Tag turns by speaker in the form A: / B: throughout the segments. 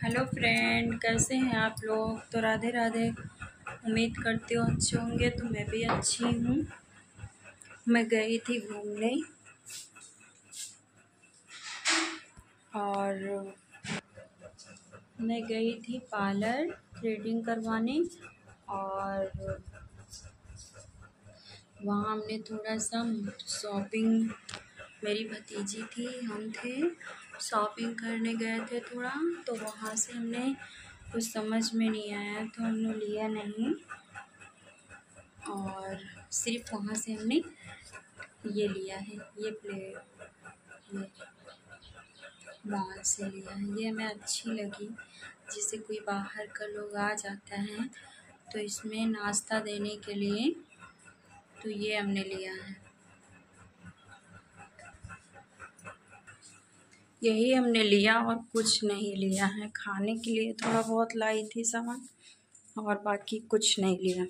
A: Hello friend, कैसे हैं आप लोग। तो राधे राधे। उम्मीद करती हूँ अच्छे होंगे। तो मैं भी अच्छी हूँ। मैं गई थी घूमने और मैं गई थी पार्लर थ्रेडिंग करवाने। और वहाँ हमने थोड़ा सा शॉपिंग, मेरी भतीजी थी, हम थे, शॉपिंग करने गए थे थोड़ा। तो वहाँ से हमने कुछ समझ में नहीं आया तो हमने लिया नहीं। और सिर्फ वहाँ से हमने ये लिया है, ये प्लेट, ये मॉल से लिया है। ये हमें अच्छी लगी। जैसे कोई बाहर का लोग आ जाता है तो इसमें नाश्ता देने के लिए तो ये हमने लिया है। यही हमने लिया और कुछ नहीं लिया है। खाने के लिए थोड़ा बहुत लाई थी सामान और बाकी कुछ नहीं लिया,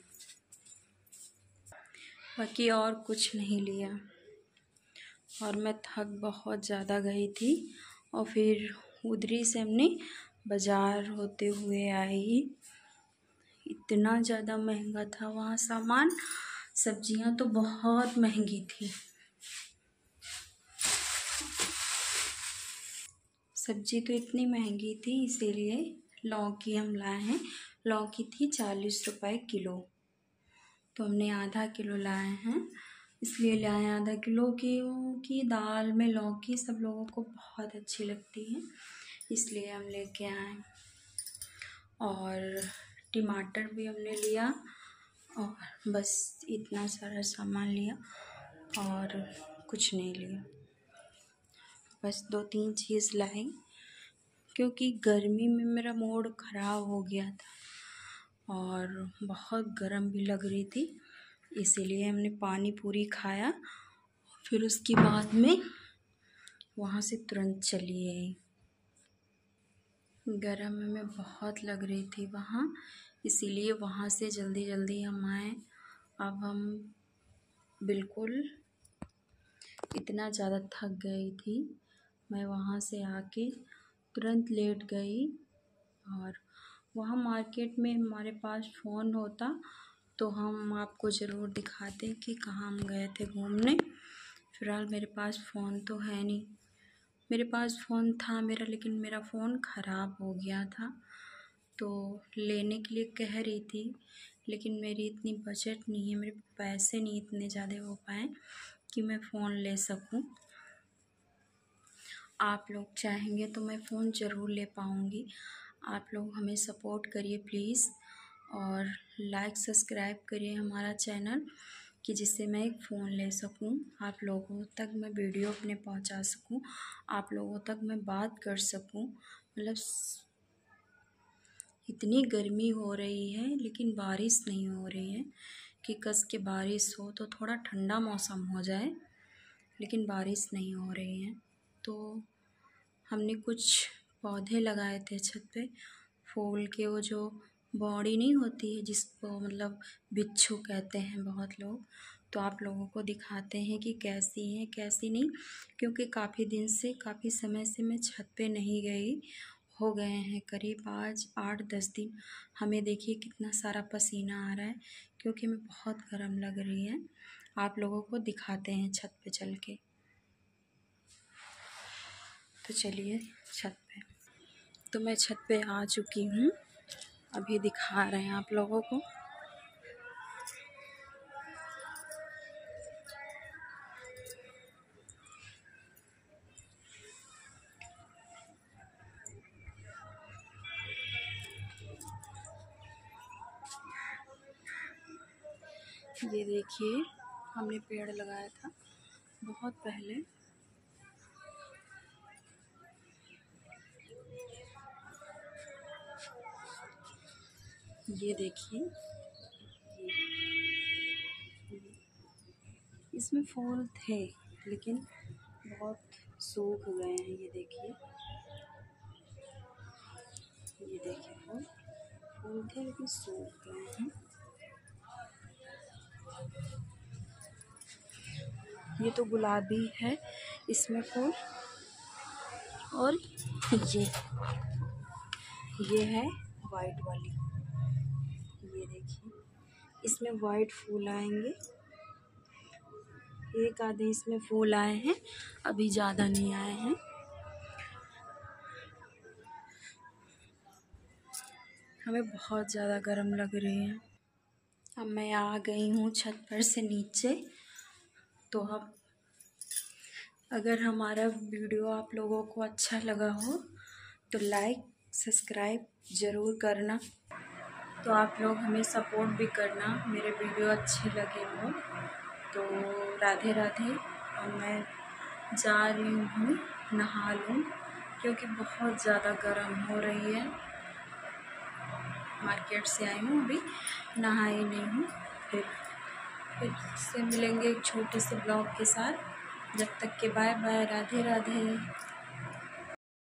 A: बाकी और कुछ नहीं लिया। और मैं थक बहुत ज़्यादा गई थी। और फिर उधरी से हमने बाज़ार होते हुए आई। इतना ज़्यादा महंगा था वहाँ सामान। सब्जियां तो बहुत महंगी थी। सब्जी तो इतनी महंगी थी, इसीलिए लौकी हम लाए हैं। लौकी थी 40 रुपए किलो, तो हमने आधा किलो लाए हैं। इसलिए लाए आधा किलो की दाल में लौकी सब लोगों को बहुत अच्छी लगती है, इसलिए हम लेके आए। और टमाटर भी हमने लिया और बस इतना सारा सामान लिया और कुछ नहीं लिया। बस 2-3 चीज़ लाई क्योंकि गर्मी में मेरा मूड ख़राब हो गया था और बहुत गर्म भी लग रही थी। इसीलिए हमने पानी पूरी खाया। फिर उसके बाद में वहाँ से तुरंत चली आई। गर्म में बहुत लग रही थी वहाँ, इसीलिए वहाँ से जल्दी जल्दी हम आए। अब हम बिल्कुल इतना ज़्यादा थक गई थी, मैं वहाँ से आके तुरंत लेट गई। और वहाँ मार्केट में हमारे पास फ़ोन होता तो हम आपको ज़रूर दिखाते कि कहाँ हम गए थे घूमने। फ़िलहाल मेरे पास फ़ोन तो है नहीं। मेरे पास फ़ोन था मेरा, लेकिन मेरा फ़ोन ख़राब हो गया था। तो लेने के लिए कह रही थी, लेकिन मेरी इतनी बजट नहीं है, मेरे पैसे नहीं इतने ज़्यादा हो पाए कि मैं फ़ोन ले सकूं। आप लोग चाहेंगे तो मैं फ़ोन ज़रूर ले पाऊँगी। आप लोग हमें सपोर्ट करिए प्लीज़, और लाइक सब्सक्राइब करिए हमारा चैनल कि जिससे मैं एक फ़ोन ले सकूं, आप लोगों तक मैं वीडियो अपने पहुंचा सकूं, आप लोगों तक मैं बात कर सकूं। मतलब इतनी गर्मी हो रही है लेकिन बारिश नहीं हो रही है कि कस के बारिश हो तो थोड़ा ठंडा मौसम हो जाए, लेकिन बारिश नहीं हो रही है। तो हमने कुछ पौधे लगाए थे छत पे, फूल के, वो जो बॉडी नहीं होती है जिसको मतलब बिच्छू कहते हैं बहुत लोग। तो आप लोगों को दिखाते हैं कि कैसी है कैसी नहीं, क्योंकि काफ़ी दिन से, काफ़ी समय से मैं छत पे नहीं गई। हो गए हैं करीब आज 8-10 दिन। हमें देखिए कितना सारा पसीना आ रहा है क्योंकि हमें बहुत गर्म लग रही है। आप लोगों को दिखाते हैं छत पे चल के। तो चलिए छत पे। तो मैं छत पे आ चुकी हूँ, अभी दिखा रहे हैं आप लोगों को। ये देखिए, हमने पेड़ लगाया था बहुत पहले। ये देखिए, इसमें फूल थे लेकिन बहुत सूख गए हैं। ये देखिए, ये देखिए, फूल थे लेकिन सूख गए हैं। ये तो गुलाबी है इसमें फूल। और ये है वाइट वाली, ये देखिए इसमें वाइट फूल आएंगे। एक आधे इसमें फूल आए हैं, अभी ज़्यादा नहीं आए हैं। हमें बहुत ज़्यादा गर्म लग रही है। अब मैं आ गई हूँ छत पर से नीचे। तो अब अगर हमारा वीडियो आप लोगों को अच्छा लगा हो तो लाइक सब्सक्राइब ज़रूर करना। तो आप लोग हमें सपोर्ट भी करना, मेरे वीडियो अच्छे लगे हो तो। राधे राधे। और मैं जा रही हूँ नहा लूँ क्योंकि बहुत ज़्यादा गर्म हो रही है। मार्केट से आई हूँ, अभी नहाई नहीं हूँ। फिर से मिलेंगे एक छोटे से ब्लॉग के साथ। जब तक के बाय बाय, राधे राधे।